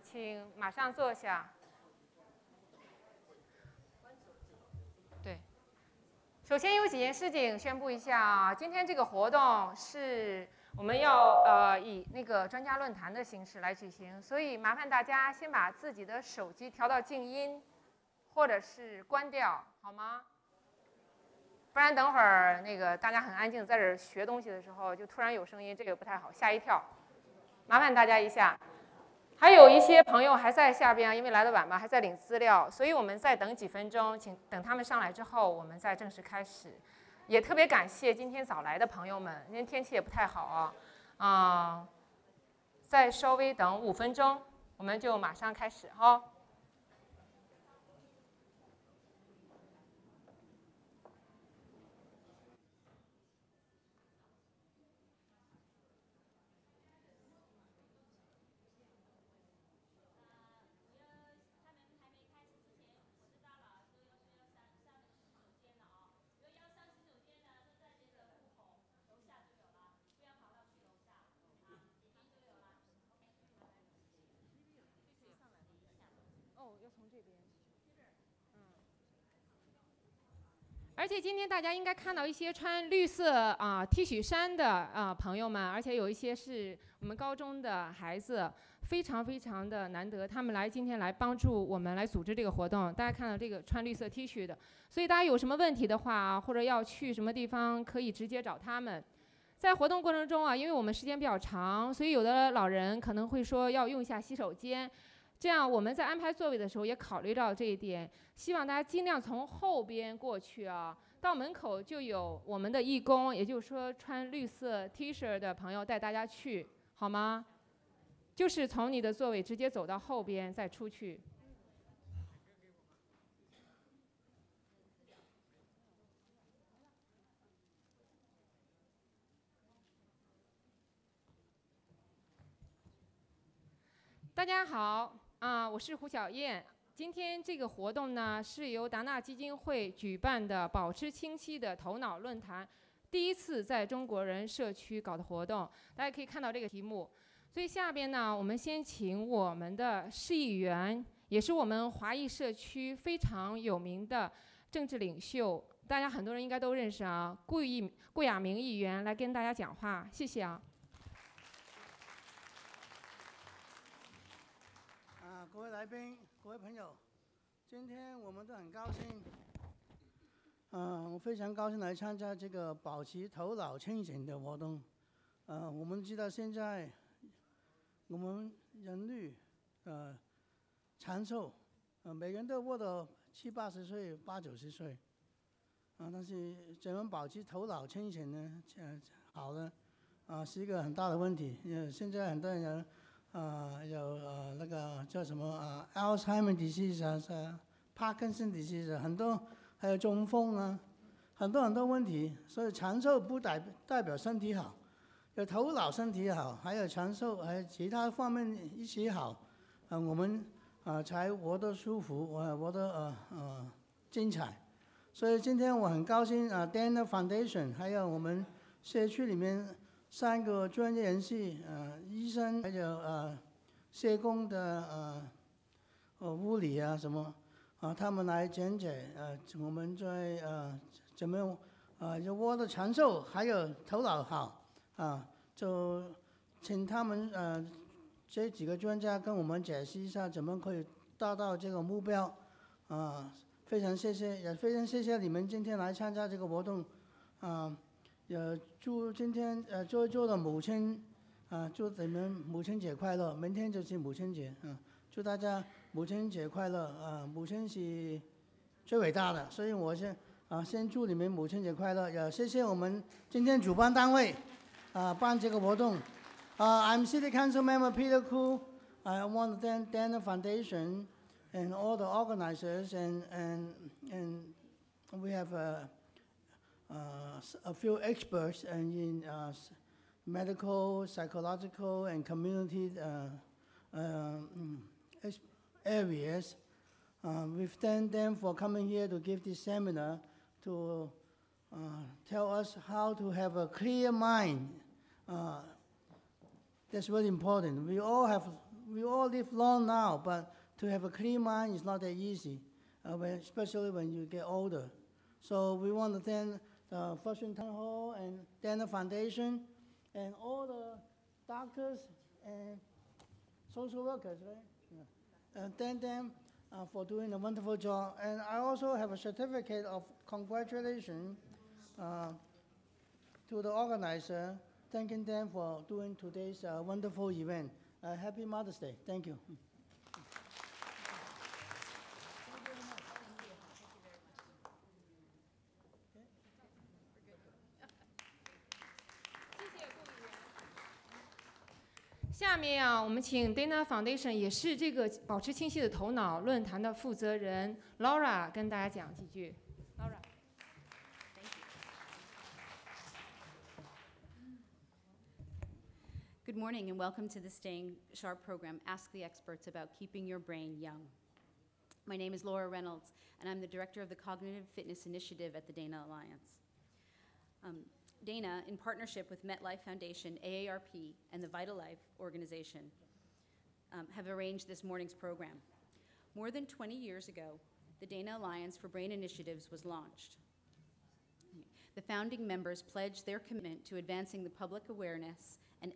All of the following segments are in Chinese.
请马上坐下。对，首先有几件事情宣布一下啊，今天这个活动是我们要以那个专家论坛的形式来举行，所以麻烦大家先把自己的手机调到静音，或者是关掉，好吗？不然等会儿那个大家很安静在这儿学东西的时候，就突然有声音，这个不太好，吓一跳。麻烦大家一下。还有一些朋友还在下边，因为来的晚嘛，还在领资料，所以我们再等几分钟，请等他们上来之后，我们再正式开始。也特别感谢今天早来的朋友们，今天天气也不太好啊，再稍微等5分钟，我们就马上开始哈。而且今天大家应该看到一些穿绿色T 恤衫的朋友们，而且有一些是我们高中的孩子，非常非常的难得，他们今天来帮助我们来组织这个活动。大家看到这个穿绿色 T 恤的，所以大家有什么问题的话或者要去什么地方，可以直接找他们。在活动过程中因为我们时间比较长，所以有的老人可能会说要用一下洗手间。这样我们在安排座位的时候也考虑到这一点，希望大家尽量从后边过去到门口就有我们的义工，也就是说穿绿色 T 恤的朋友带大家去，好吗？就是从你的座位直接走到后边再出去。大家好我是胡小燕。今天这个活动呢，是由达纳基金会举办的保持清晰的头脑论坛，第一次在中国人社区搞的活动。大家可以看到这个题目。所以下边呢，我们先请我们的市议员，也是我们华裔社区非常有名的政治领袖，大家很多人应该都认识顾亚明议员来跟大家讲话。谢谢各位来宾，各位朋友，今天我们都很高兴，我非常高兴来参加这个保持头脑清醒的活动。我们知道现在我们人类长寿，每个人都活到70、80岁、80、90岁，但是怎么保持头脑清醒呢？好了，是一个很大的问题。现在很多人有那个叫什么Alzheimer disease Parkinson disease 很多，还有中风很多问题。所以长寿不代表身体好，有头脑身体好，还有长寿，还有其他方面一起好，我们才活得舒服，活得精彩。所以今天我很高兴Dana Foundation 还有我们社区里面3个专业人士，医生，还有社工的物理什么他们来讲解我们在怎么有活得长寿，还有头脑好就请他们这几个专家跟我们解释一下怎么可以达到这个目标非常谢谢，也非常谢谢你们今天来参加这个活动也祝今天在座的母亲祝你们母亲节快乐！明天就是母亲节祝大家母亲节快乐母亲是最伟大的，所以我先祝你们母亲节快乐，也谢谢我们今天主办单位办这个活动I'm City Council Member Peter Koo. I want to thank Dana Foundation and all the organizers and we have a few experts in medical, psychological, and community areas. We thank them for coming here to give this seminar to tell us how to have a clear mind. That's very important. We all have we all live long now, but to have a clear mind is not that easy, especially when you get older. So we want to thank the Huajuan Town Hall and Dana Foundation and all the doctors and social workers, right? Yeah. And thank them for doing a wonderful job. And I also have a certificate of congratulations to the organizer, thanking them for doing today's wonderful event. Happy Mother's Day. Thank you. 下面啊，我们请 Dana Foundation 也是这个保持清晰的头脑论坛的负责人 Laura 跟大家讲几句。Laura。 Good morning and welcome to the Staying Sharp program, Ask the Experts About Keeping Your Brain Young. My name is Laura Reynolds, and I'm the Director of the Cognitive Fitness Initiative at the Dana Alliance. Dana, in partnership with MetLife Foundation, AARP, and the Vital Life organization, have arranged this morning's program. More than 20 years ago, the Dana Alliance for Brain Initiatives was launched. The founding members pledged their commitment to advancing public awareness and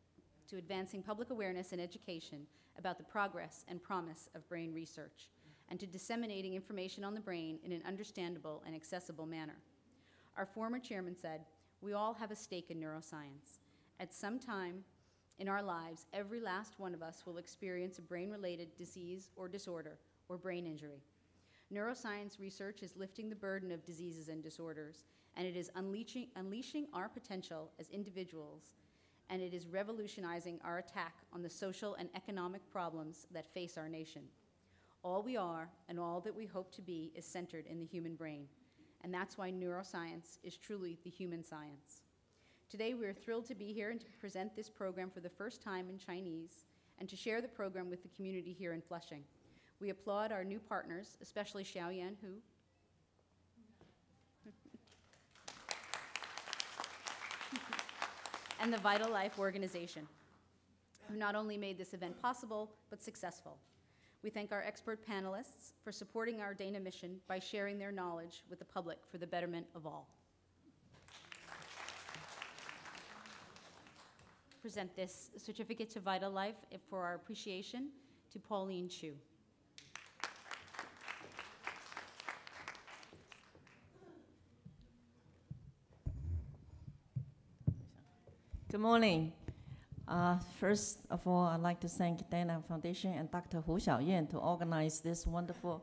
education about the progress and promise of brain research, and to disseminating information on the brain in an understandable and accessible manner. Our former chairman said, "We all have a stake in neuroscience. At some time in our lives, every last one of us will experience a brain-related disease or disorder or brain injury. Neuroscience research is lifting the burden of diseases and disorders, and it is unleashing our potential as individuals, and it is revolutionizing our attack on the social and economic problems that face our nation. All we are and all that we hope to be is centered in the human brain, and that's why neuroscience is truly the human science." Today, we are thrilled to be here and to present this program for the first time in Chinese and to share the program with the community here in Flushing. We applaud our new partners, especially Xiaoyan Hu, and the Vital Life organization, who not only made this event possible, but successful. We thank our expert panelists for supporting our Dana mission by sharing their knowledge with the public for the betterment of all. Present this certificate to Vital Life for our appreciation to Pauline Chu. Good morning. First of all, I'd like to thank Dana Foundation and Dr. Xiaoyan to organize this wonderful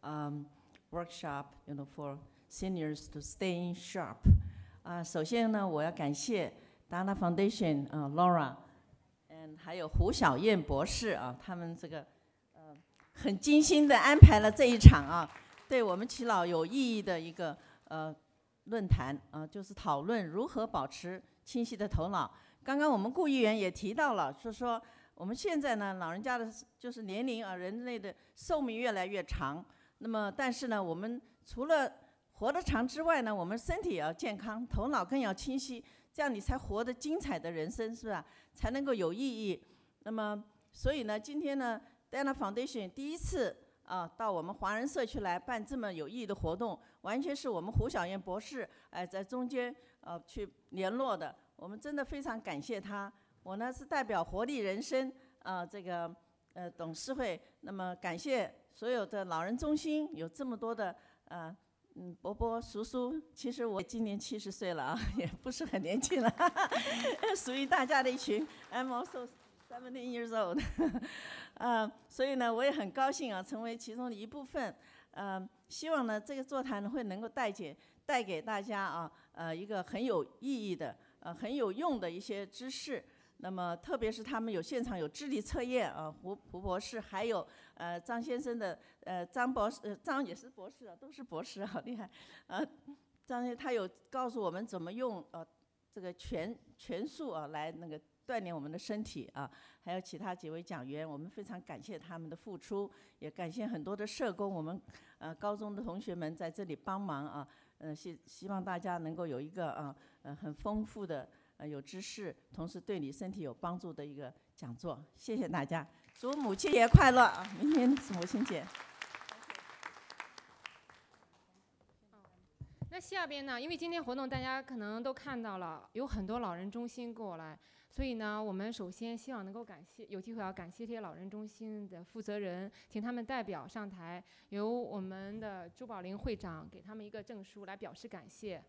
workshop, for seniors to stay sharp. 首先呢，我要感谢 Dana Foundation Laura， 还有胡晓燕博士啊，他们这个很精心的安排了这一场啊，对我们耆老有意义的一个论坛啊，就是讨论如何保持清晰的头脑。刚刚我们顾议员也提到了，说我们现在呢，老人家的就是年龄啊，人类的寿命越来越长。那么，但是呢，我们除了活得长之外呢，我们身体也要健康，头脑更要清晰，这样你才活得精彩的人生，是吧？才能够有意义。那么，所以呢，今天呢 ，Dana Foundation 第一次到我们华人社区来办这么有意义的活动，完全是我们胡晓燕博士在中间去联络的。我们真的非常感谢他。我呢是代表活力人生这个董事会，那么感谢所有的老人中心有这么多的伯伯叔叔。其实我今年70岁了啊，也不是很年轻了，属于大家的一群。I'm also 17 years old 所以呢，我也很高兴成为其中的一部分。希望呢这个座谈会能够带给大家一个很有意义的。很有用的一些知识，那么特别是他们现场有智力测验胡博士，还有张先生的张博士，张也是博士都是博士，好厉害。张他有告诉我们怎么用这个拳术来那个锻炼我们的身体还有其他几位讲员，我们非常感谢他们的付出，也感谢很多的社工，我们高中的同学们在这里帮忙希望大家能够有一个很丰富的有知识，同时对你身体有帮助的一个讲座。谢谢大家。 祝母亲节快乐啊！明天是母亲节。 那下边呢，因为今天活动大家可能都看到了，有很多老人中心过来，所以呢，我们首先希望能够有机会要感谢这些老人中心的负责人，请他们代表上台，由我们的朱宝玲会长给他们一个证书来表示感谢。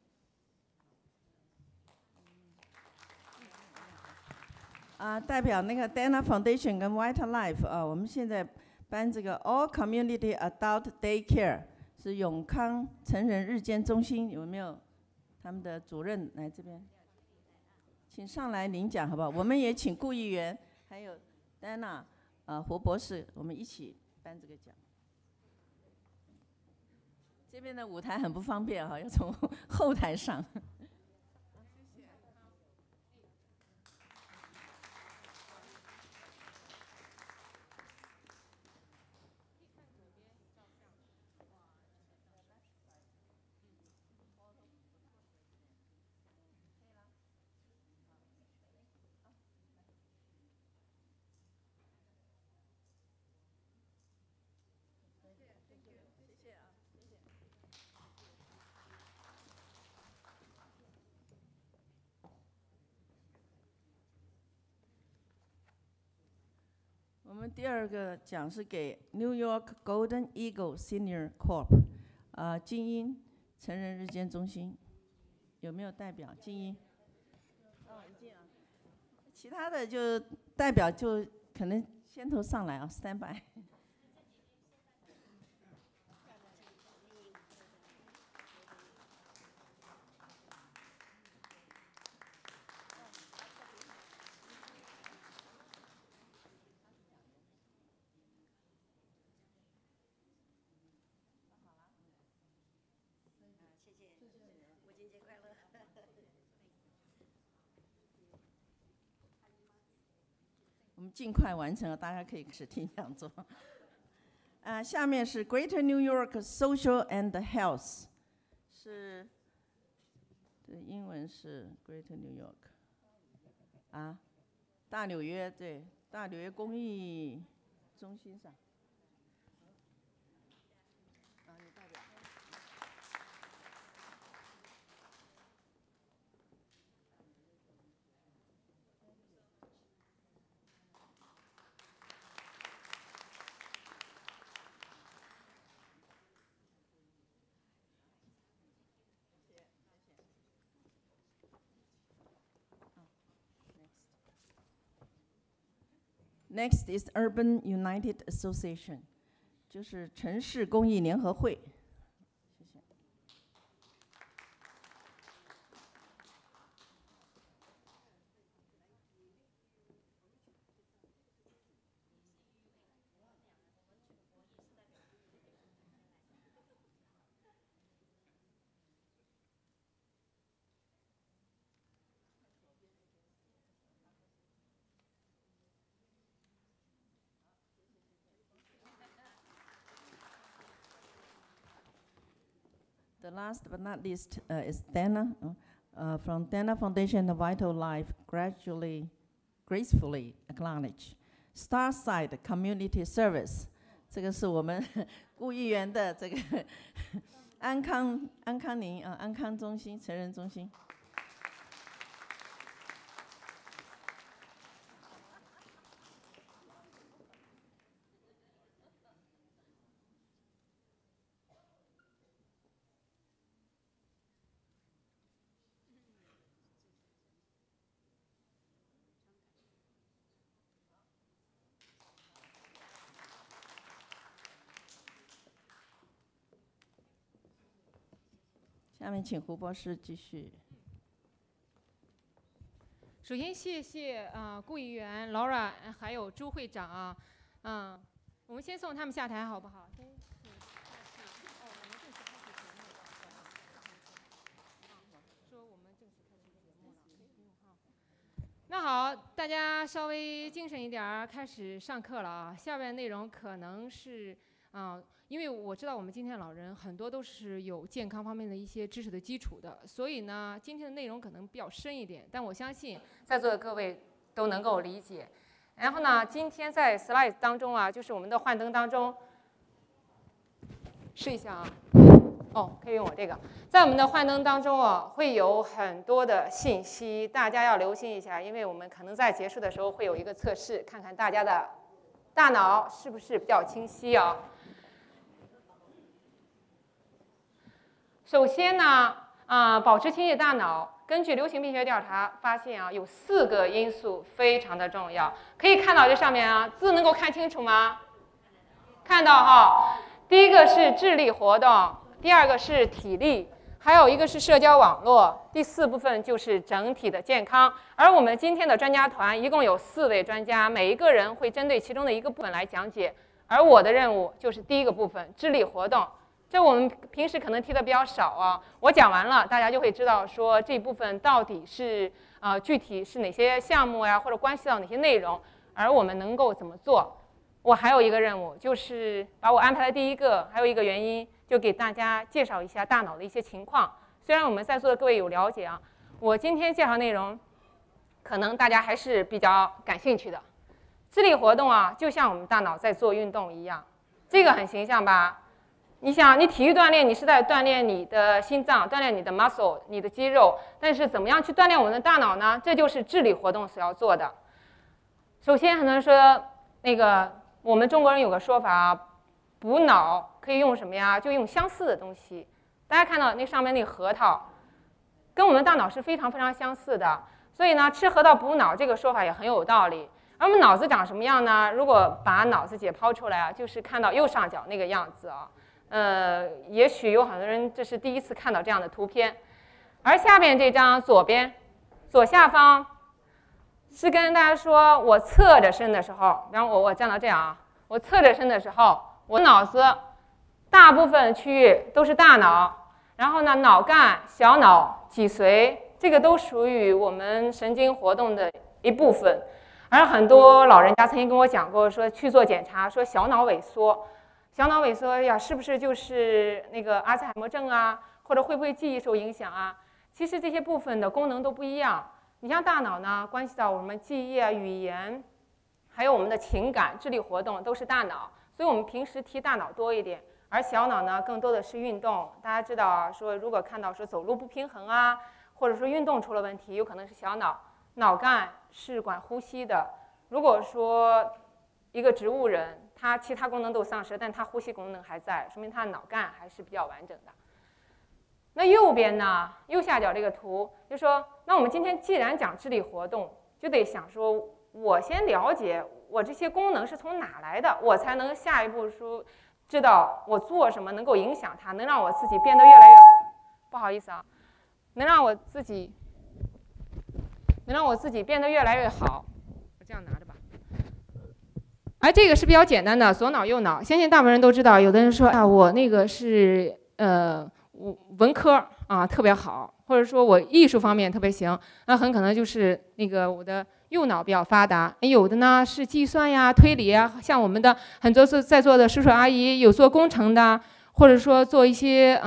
代表那个 Dana Foundation 跟 Vital Life 我们现在办这个 All Community Adult Daycare 是永康成人日间中心，有没有他们的主任来这边？请上来领奖好不好？我们也请顾议员还有 Dana 胡博士，我们一起颁这个奖。这边的舞台很不方便要从后台上。我们第二个奖是给 New York Golden Eagle Senior Corp 精英成人日间中心，有没有代表精英？已经啊。其他的就代表就可能先头上来stand by。我们尽快完成，大家可以开始听讲座。下面是 Greater New York Social and Health， 是，对，英文是 Greater New York， 大纽约，对，大纽约公益中心上。你代表。Next is Urban United Association， 就是城市公益联合会。谢谢。The last but not least is Dana from Dana Foundation and Vital Life, gracefully acknowledge Starside Community Service。这个是我们顾议员的这个安康宁安康中心成人中心。下面请胡博士继续。 首先谢谢顾议员 Laura 还有朱会长我们先送他们下台好不好？那好，大家稍微精神一点儿，开始上课了下边内容可能是因为我知道我们今天老人很多都是有健康方面的一些知识的基础的，所以呢，今天的内容可能比较深一点，但我相信在座的各位都能够理解。 然后呢，今天在 slide 当中啊，就是我们的幻灯当中，试一下啊。哦，可以用我这个。在我们的幻灯当中啊，会有很多的信息，大家要留心一下，因为我们可能在结束的时候会有一个测试，看看大家的大脑是不是比较清晰啊。首先呢，保持清晰大脑。根据流行病学调查发现啊，有4个因素非常的重要。可以看到这上面啊，字能够看清楚吗？看到哈。第一个是智力活动，第2个是体力，还有一个是社交网络，第4部分就是整体的健康。而我们今天的专家团一共有4位专家，每一个人会针对其中的一个部分来讲解。而我的任务就是第1个部分，智力活动。这我们平时可能提的比较少啊，我讲完了，大家就会知道说这部分到底是具体是哪些项目呀，或者关系到哪些内容，而我们能够怎么做。我还有一个任务，就是把我安排的第1个，还有一个原因，就给大家介绍一下大脑的一些情况。虽然我们在座的各位有了解啊，我今天介绍内容，可能大家还是比较感兴趣的。智力活动啊，就像我们大脑在做运动一样，这个很形象吧？你想，你体育锻炼，你是在锻炼你的心脏，锻炼你的 muscle， 你的肌肉。但是怎么样去锻炼我们的大脑呢？这就是智力活动所要做的。首先，很多人说，我们中国人有个说法啊，补脑可以用什么呀？就用相似的东西。大家看到那上面那个核桃，跟我们大脑是非常非常相似的。所以呢，吃核桃补脑这个说法也很有道理。而我们脑子长什么样呢？如果把脑子解剖出来啊，就是看到右上角那个样子啊。也许有很多人这是第一次看到这样的图片，而下边这张左下方是跟大家说，我侧着身的时候，然后我站到这样啊，我侧着身的时候，我脑子大部分区域都是大脑，然后呢，脑干、小脑、脊髓，这个都属于我们神经活动的一部分。而很多老人家曾经跟我讲过，说去做检查，说小脑萎缩。小脑萎缩呀，是不是就是那个阿兹海默症啊？或者会不会记忆受影响啊？其实这些部分的功能都不一样。你像大脑呢，关系到我们记忆啊、语言，还有我们的情感、智力活动都是大脑，所以我们平时提大脑多一点。而小脑呢，更多的是运动。大家知道啊，说如果看到说走路不平衡啊，或者说运动出了问题，有可能是小脑。脑干是管呼吸的。如果说一个植物人，他其他功能都丧失，但他呼吸功能还在，说明他的脑干还是比较完整的。那右边呢，右下角这个图就说，那我们今天既然讲智力活动，就得想说，我先了解我这些功能是从哪来的，我才能下一步说知道我做什么能够影响它，能让我自己变得越来越，不好意思啊，能让我自己变得越来越好。我这样拿着吧。而这个是比较简单的，左脑右脑，相信大部分人都知道。有的人说啊，我那个是文科啊特别好，或者说我艺术方面特别行，那很可能就是那个我的右脑比较发达。有的呢是计算呀、推理啊，像我们的很多在座的叔叔阿姨有做工程的，或者说做一些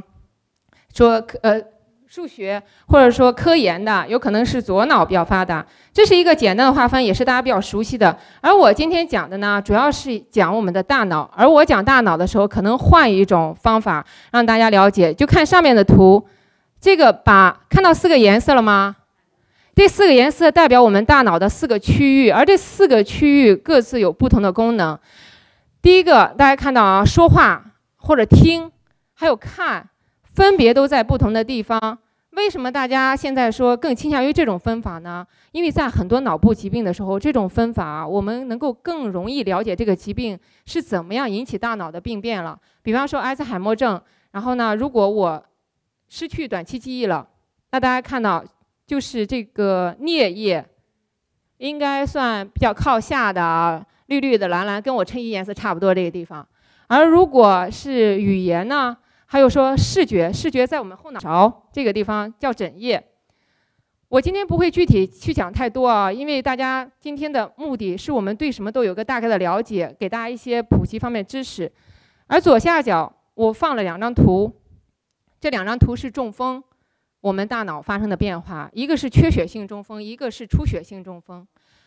数学或者说科研的，有可能是左脑比较发达。这是一个简单的划分，也是大家比较熟悉的。而我今天讲的呢，主要是讲我们的大脑。而我讲大脑的时候，可能换一种方法让大家了解。就看上面的图，这个看到4个颜色了吗？这4个颜色代表我们大脑的4个区域，而这4个区域各自有不同的功能。第一个，大家看到啊，说话或者听，还有看，分别都在不同的地方。为什么大家现在说更倾向于这种分法呢？因为在很多脑部疾病的时候，这种分法我们能够更容易了解这个疾病是怎么样引起大脑的病变了。比方说阿兹海默症，然后呢，如果我失去短期记忆了，那大家看到就是这个颞叶，应该算比较靠下的啊，绿绿的、蓝蓝，跟我衬衣颜色差不多这个地方。而如果是语言呢？还有说视觉在我们后脑勺这个地方叫枕叶。我今天不会具体去讲太多啊，因为大家今天的目的是我们对什么都有个大概的了解，给大家一些普及方面知识。而左下角我放了2张图，这2张图是中风我们大脑发生的变化，一个是缺血性中风，一个是出血性中风。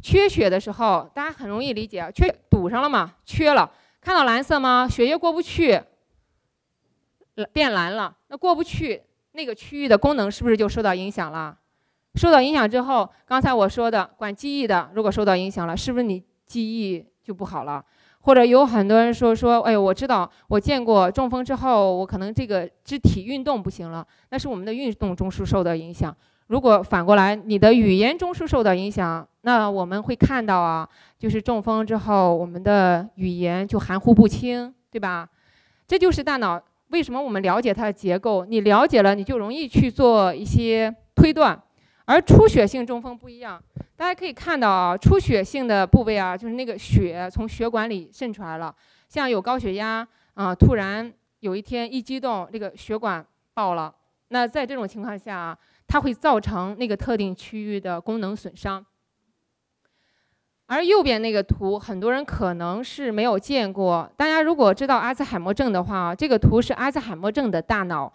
缺血的时候，大家很容易理解，堵上了嘛，缺了，看到蓝色吗？血液过不去，变蓝了，那过不去，那个区域的功能是不是就受到影响了？受到影响之后，刚才我说的管记忆的，如果受到影响了，是不是你记忆就不好了？或者有很多人说，哎，我知道，我见过中风之后，我可能这个肢体运动不行了，那是我们的运动中枢受到影响。如果反过来，你的语言中枢受到影响，那我们会看到啊，就是中风之后，我们的语言就含糊不清，对吧？这就是大脑为什么我们了解它的结构，你了解了，你就容易去做一些推断。而出血性中风不一样，大家可以看到啊，出血性的部位啊，就是那个血从血管里渗出来了，像有高血压啊，突然有一天一激动，这个血管爆了，那在这种情况下啊，它会造成那个特定区域的功能损伤。而右边那个图，很多人可能是没有见过。大家如果知道阿兹海默症的话，这个图是阿兹海默症的大脑，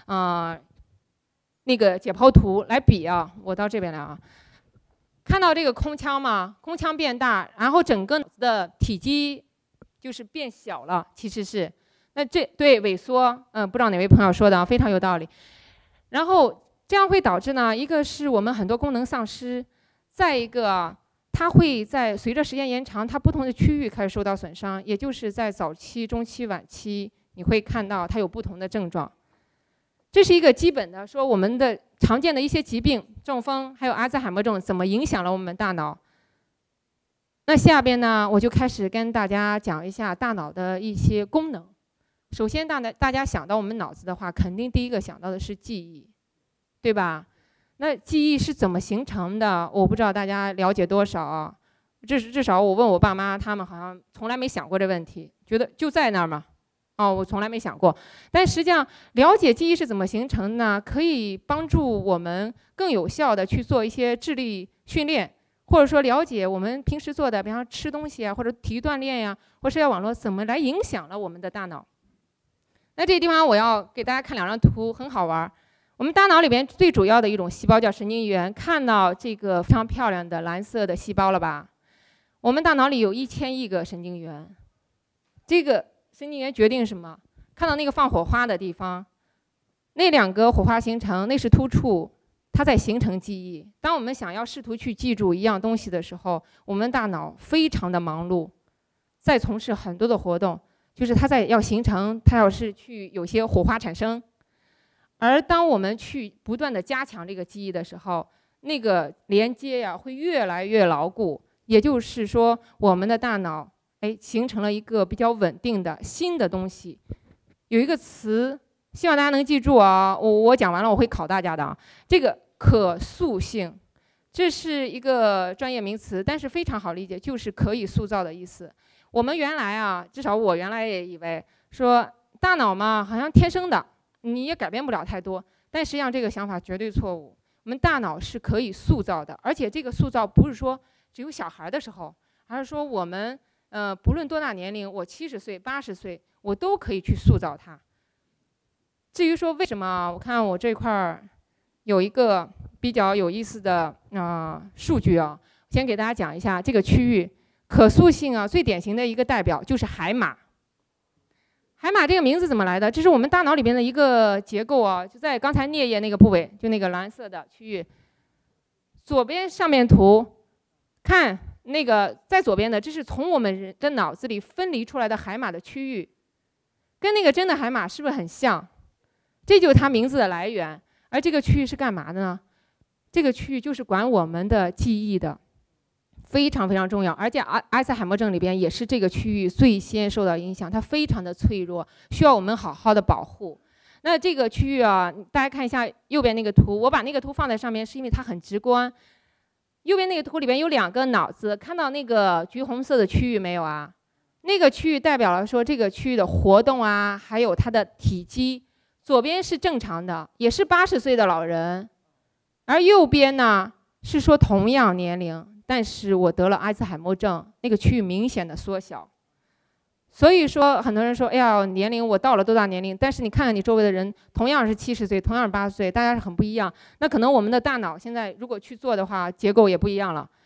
那个解剖图来比啊，我到这边来啊，看到这个空腔吗？空腔变大，然后整个的体积就是变小了，其实是，那这对萎缩，不知道哪位朋友说的啊，非常有道理。然后这样会导致呢，一个是我们很多功能丧失，再一个它会在随着时间延长，它不同的区域开始受到损伤，也就是在早期、中期、晚期，你会看到它有不同的症状。这是一个基本的说我们的常见的一些疾病，中风还有阿兹海默症怎么影响了我们大脑。那下边呢，我就开始跟大家讲一下大脑的一些功能。首先大家想到我们脑子的话，肯定第一个想到的是记忆，对吧？那记忆是怎么形成的？我不知道大家了解多少啊。至少我问我爸妈，他们好像从来没想过这问题，觉得就在那儿嘛。我从来没想过，但实际上了解记忆是怎么形成呢？可以帮助我们更有效的去做一些智力训练，或者说了解我们平时做的，比方吃东西啊，或者体育锻炼呀，或社交网络怎么来影响了我们的大脑。那这个地方我要给大家看两张图，很好玩。我们大脑里边最主要的一种细胞叫神经元，看到这个非常漂亮的蓝色的细胞了吧？我们大脑里有1000亿个神经元，这个神经元决定什么？看到那个放火花的地方，那2个火花形成，那是突触，它在形成记忆。当我们想要试图去记住一样东西的时候，我们大脑非常的忙碌，在从事很多的活动，就是它在要形成，它要是去有些火花产生。而当我们去不断的加强这个记忆的时候，那个连接呀会越来越牢固，也就是说，我们的大脑形成了一个比较稳定的新的东西。有一个词，希望大家能记住啊，我讲完了我会考大家的啊。这个可塑性，这是一个专业名词，但是非常好理解，就是可以塑造的意思。我们原来啊，至少我原来也以为说大脑嘛，好像天生的，你也改变不了太多。但实际上这个想法绝对错误。我们大脑是可以塑造的，而且这个塑造不是说只有小孩的时候，而是说我们不论多大年龄，我70岁、80岁，我都可以去塑造它。至于说为什么，我看我这块儿有一个比较有意思的数据啊，先给大家讲一下这个区域可塑性啊，最典型的一个代表就是海马。海马这个名字怎么来的？这是我们大脑里边的一个结构啊，就在刚才颞叶那个部位，就那个蓝色的区域。左边上面图看。那个在左边的，这是从我们人的脑子里分离出来的海马的区域，跟那个真的海马是不是很像？这就是它名字的来源。而这个区域是干嘛的呢？这个区域就是管我们的记忆的，非常非常重要。而且阿兹海默症里边也是这个区域最先受到影响，它非常的脆弱，需要我们好好的保护。那这个区域啊，大家看一下右边那个图，我把那个图放在上面，是因为它很直观。右边那个图里边有2个脑子，看到那个橘红色的区域没有啊？那个区域代表了说这个区域的活动啊，还有它的体积。左边是正常的，也是80岁的老人，而右边呢是说同样年龄，但是我得了阿兹海默症，那个区域明显的缩小。所以说很多人说，哎呀，年龄我到了多大年龄？但是你看看你周围的人，同样是70岁，同样是80岁，大家是很不一样。那可能我们的大脑现在如果去做的话，结构也不一样了。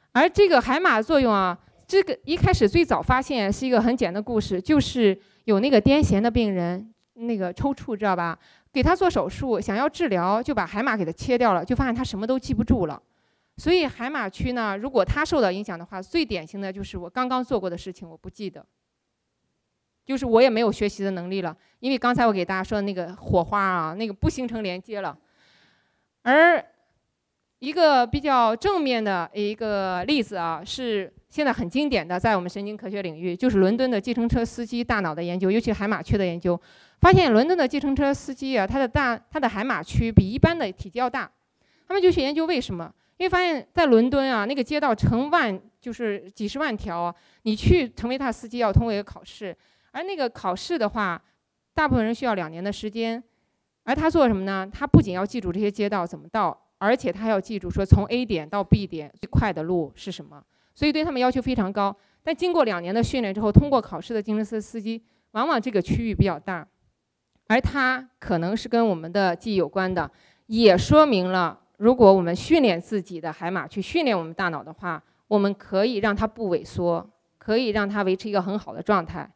而这个海马作用啊，这个一开始最早发现是一个很简单的故事，就是有那个癫痫的病人，那个抽搐知道吧？给他做手术，想要治疗，就把海马给他切掉了，就发现他什么都记不住了。所以海马区呢，如果他受到影响的话，最典型的就是我刚刚做过的事情我不记得，就是我也没有学习的能力了，因为刚才我给大家说的那个火花啊，那个不形成连接了。而一个比较正面的一个例子啊，是现在很经典的，在我们神经科学领域，就是伦敦的计程车司机大脑的研究，尤其海马区的研究，发现伦敦的计程车司机啊，他的海马区比一般的体积要大。他们就去研究为什么，因为发现在伦敦啊，那个街道成万就是几十万条啊，你去成为他司机要通过一个考试，而那个考试的话，大部分人需要2年的时间，而他做什么呢？他不仅要记住这些街道怎么到，而且他要记住说从 A 点到 B 点最快的路是什么，所以对他们要求非常高。但经过2年的训练之后，通过考试的计程车司机，往往这个区域比较大，而它可能是跟我们的记忆有关的，也说明了如果我们训练自己的海马去训练我们大脑的话，我们可以让它不萎缩，可以让它维持一个很好的状态。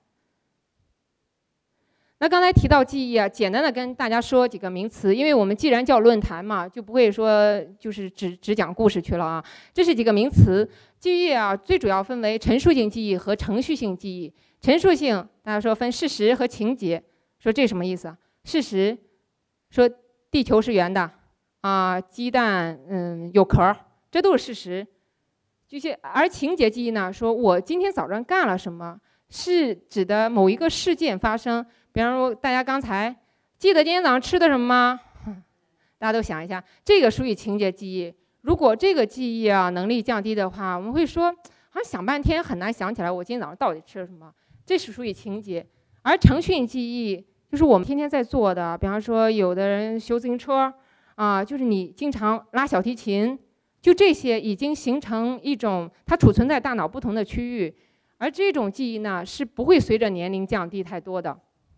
那刚才提到记忆啊，简单的跟大家说几个名词，因为我们既然叫论坛嘛，就不会说就是只讲故事去了啊。这是几个名词，记忆啊，最主要分为陈述性记忆和程序性记忆。陈述性，大家说分事实和情节，说这什么意思啊？事实，说地球是圆的啊，鸡蛋有壳，这都是事实。而情节记忆呢，说我今天早上干了什么，是指的某一个事件发生。比方说，大家刚才记得今天早上吃的什么吗？大家都想一下，这个属于情节记忆。如果这个记忆啊能力降低的话，我们会说好像想半天很难想起来我今天早上到底吃了什么，这是属于情节。而程序性记忆就是我们天天在做的，比方说有的人修自行车啊，就是你经常拉小提琴，就这些已经形成一种它储存在大脑不同的区域，而这种记忆呢是不会随着年龄降低太多的。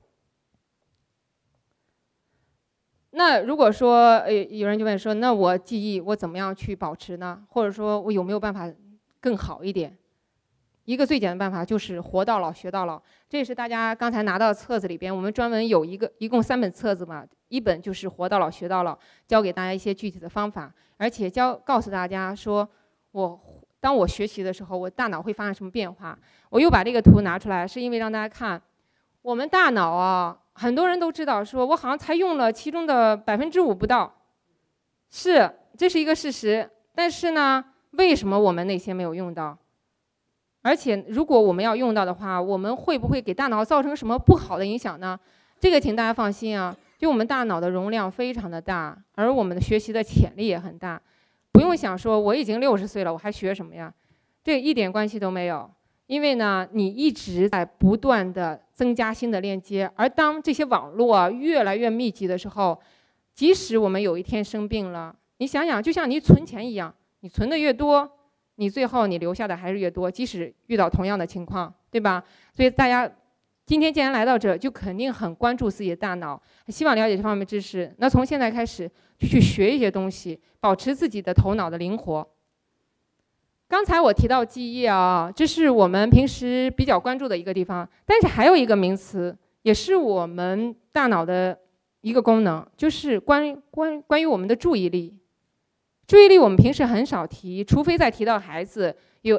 那如果说有人就问说，那我记忆我怎么样去保持呢？或者说我有没有办法更好一点？一个最简单的办法就是活到老学到老。这也是大家刚才拿到的册子里边，我们专门有一共3本册子嘛，一本就是活到老学到老，教给大家一些具体的方法，而且告诉大家说，当我学习的时候，我大脑会发生什么变化。我又把这个图拿出来，是因为让大家看，我们大脑啊。很多人都知道，说我好像才用了其中的5%不到，这是一个事实。但是呢，为什么我们那些没有用到？而且如果我们要用到的话，我们会不会给大脑造成什么不好的影响呢？这个请大家放心啊，就我们大脑的容量非常的大，而我们的学习的潜力也很大。不用想说我已经60岁了，我还学什么呀？这一点关系都没有。因为呢，你一直在不断的增加新的链接，而当这些网络啊越来越密集的时候，即使我们有一天生病了，你想想，就像你存钱一样，你存的越多，你最后你留下的还是越多，即使遇到同样的情况，对吧？所以大家今天既然来到这，就肯定很关注自己的大脑，希望了解这方面知识。那从现在开始就去学一些东西，保持自己的头脑的灵活。刚才我提到记忆啊，这是我们平时比较关注的一个地方，但是还有一个名词，也是我们大脑的一个功能，就是关于我们的注意力。注意力我们平时很少提，除非在提到孩子有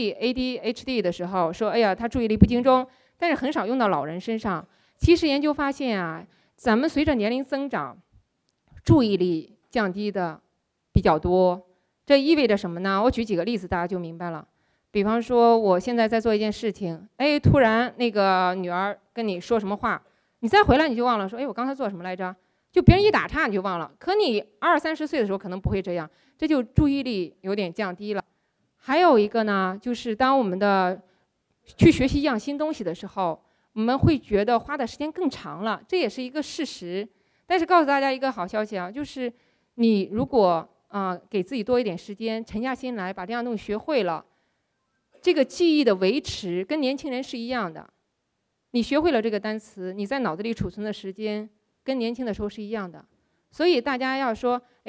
ADHD 的时候，说哎呀他注意力不集中，但是很少用到老人身上。其实研究发现啊，咱们随着年龄增长，注意力降低的比较多。这意味着什么呢？我举几个例子，大家就明白了。比方说，我现在在做一件事情，哎，突然那个女儿跟你说什么话，你再回来你就忘了，说，哎，我刚才做什么来着？就别人一打岔你就忘了。可你20、30岁的时候可能不会这样，这就注意力有点降低了。还有一个呢，就是当我们去学习一样新东西的时候，我们会觉得花的时间更长了，这也是一个事实。但是告诉大家一个好消息啊，就是你如果给自己多一点时间，沉下心来把这样东西学会了，这个记忆的维持跟年轻人是一样的。你学会了这个单词，你在脑子里储存的时间跟年轻的时候是一样的。所以大家要说，哎，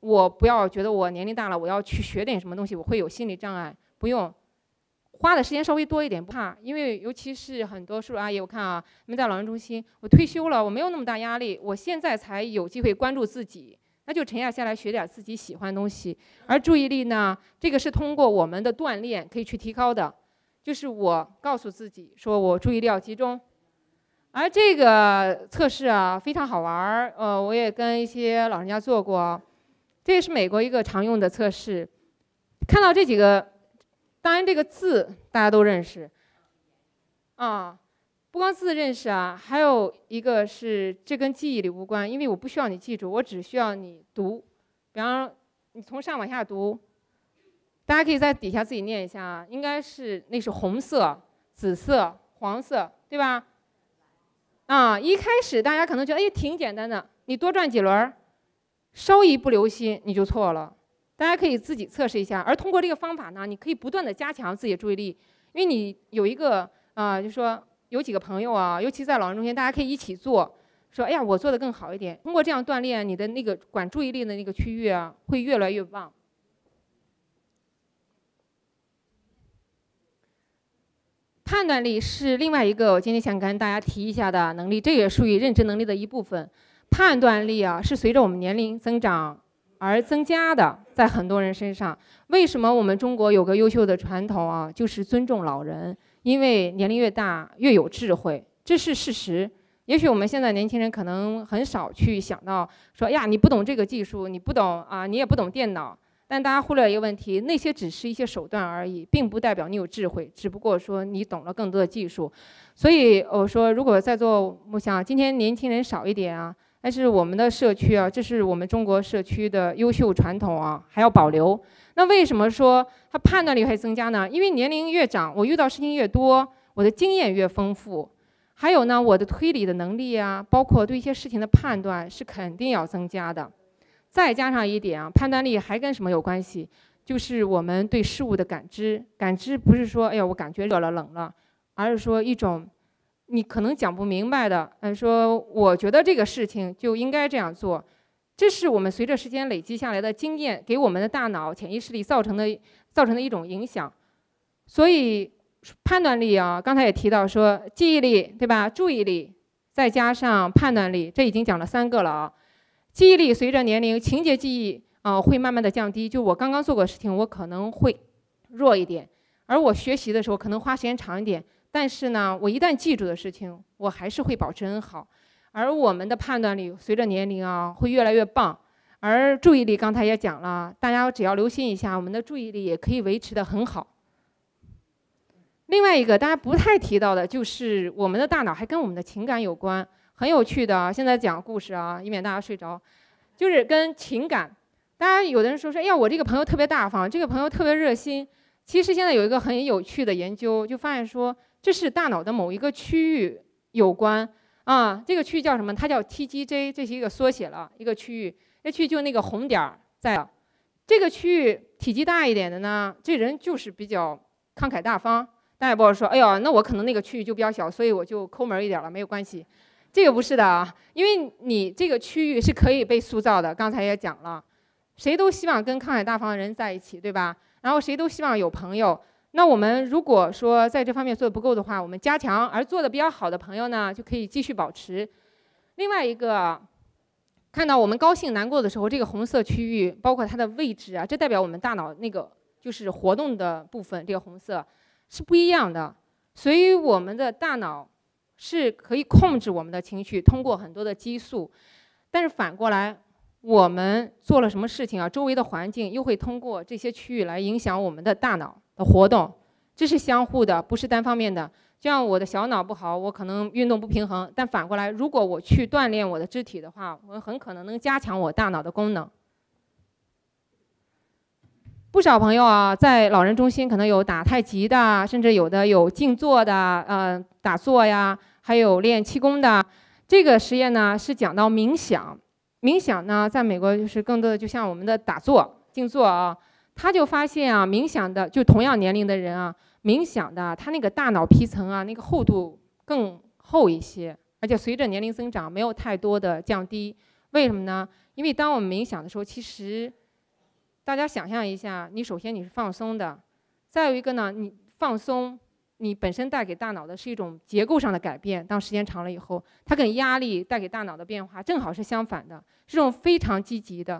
我不要觉得我年龄大了，我要去学点什么东西，我会有心理障碍。不用，花的时间稍微多一点不怕，因为尤其是很多叔叔阿姨，我看啊，你们在老人中心，我退休了，我没有那么大压力，我现在才有机会关注自己，那就沉下来学点自己喜欢的东西。而注意力呢，这个是通过我们的锻炼可以去提高的，就是我告诉自己说我注意力要集中。而这个测试啊非常好玩儿，我也跟一些老人家做过，这也是美国一个常用的测试。看到这几个，当然这个字大家都认识，啊，不光字认识啊，还有一个是这跟记忆力无关，因为我不需要你记住，我只需要你读。比方你从上往下读，大家可以在底下自己念一下啊，应该是那是红色、紫色、黄色，对吧？啊，一开始大家可能觉得哎挺简单的，你多转几轮，稍一不留心你就错了。大家可以自己测试一下，而通过这个方法呢，你可以不断的加强自己的注意力，因为你有一个就说有几个朋友啊，尤其在老人中心，大家可以一起做，说哎呀我做的更好一点。通过这样锻炼，你的那个管注意力的那个区域啊，会越来越棒。判断力是另外一个我今天想跟大家提一下的能力，这也属于认知能力的一部分。判断力啊是随着我们年龄增长而增加的，在很多人身上。为什么我们中国有个优秀的传统啊，就是尊重老人，因为年龄越大越有智慧，这是事实。也许我们现在年轻人可能很少去想到说，哎呀，你不懂这个技术，你不懂啊，你也不懂电脑。但大家忽略一个问题，那些只是一些手段而已，并不代表你有智慧，只不过说你懂了更多的技术。所以我说，如果在座，我想今天年轻人少一点啊，但是我们的社区啊，这是我们中国社区的优秀传统啊，还要保留。那为什么说它判断力会增加呢？因为年龄越长，我遇到事情越多，我的经验越丰富，还有呢，我的推理的能力啊，包括对一些事情的判断是肯定要增加的。再加上一点啊，判断力还跟什么有关系？就是我们对事物的感知。感知不是说，哎呀，我感觉热了冷了，而是说一种你可能讲不明白的，说我觉得这个事情就应该这样做。这是我们随着时间累积下来的经验，给我们的大脑潜意识里造成的一种影响。所以判断力啊，刚才也提到说记忆力，对吧？注意力，再加上判断力，这已经讲了3个了啊。记忆力随着年龄，情节记忆会慢慢的降低。就我刚刚做过的事情，我可能会弱一点，而我学习的时候可能花时间长一点。但是呢，我一旦记住的事情，我还是会保持很好。而我们的判断力随着年龄啊，会越来越棒。而注意力刚才也讲了，大家只要留心一下，我们的注意力也可以维持得很好。另外一个大家不太提到的，就是我们的大脑还跟我们的情感有关。很有趣的，现在讲故事啊，以免大家睡着，就是跟情感。大家有的人说，哎呀，我这个朋友特别大方，这个朋友特别热心。其实现在有一个很有趣的研究，就发现说，这是大脑的某一个区域有关啊。这个区域叫什么？它叫 TGJ， 这是一个缩写了，一个区域。这区域就那个红点儿在这个区域体积大一点的呢，这人就是比较慷慨大方。大家不要说，哎呦，那我可能那个区域就比较小，所以我就抠门一点了，没有关系。这个不是的啊，因为你这个区域是可以被塑造的。刚才也讲了，谁都希望跟慷慨大方的人在一起，对吧？然后谁都希望有朋友。那我们如果说在这方面做的不够的话，我们加强；而做的比较好的朋友呢，就可以继续保持。另外一个，看到我们高兴难过的时候，这个红色区域包括它的位置啊，这代表我们大脑那个就是活动的部分，这个红色是不一样的。所以我们的大脑是可以控制我们的情绪，通过很多的激素。但是反过来，我们做了什么事情啊，周围的环境又会通过这些区域来影响我们的大脑的活动，这是相互的，不是单方面的。就像我的小脑不好，我可能运动不平衡，但反过来，如果我去锻炼我的肢体的话，我很可能能加强我大脑的功能。不少朋友啊，在老人中心可能有打太极的，甚至有的有静坐的，打坐呀，还有练气功的。这个实验呢是讲到冥想，冥想呢在美国就是更多的就像我们的打坐、静坐啊，他就发现啊，冥想的就同样年龄的人啊，冥想的他那个大脑皮层啊，那个厚度更厚一些，而且随着年龄增长没有太多的降低。为什么呢？ 因为当我们冥想的时候，其实大家想象一下，你首先你是放松的，再有一个呢，你放松，你本身带给大脑的是一种结构上的改变。当时间长了以后，它跟压力带给大脑的变化正好是相反的，是这种非常积极的。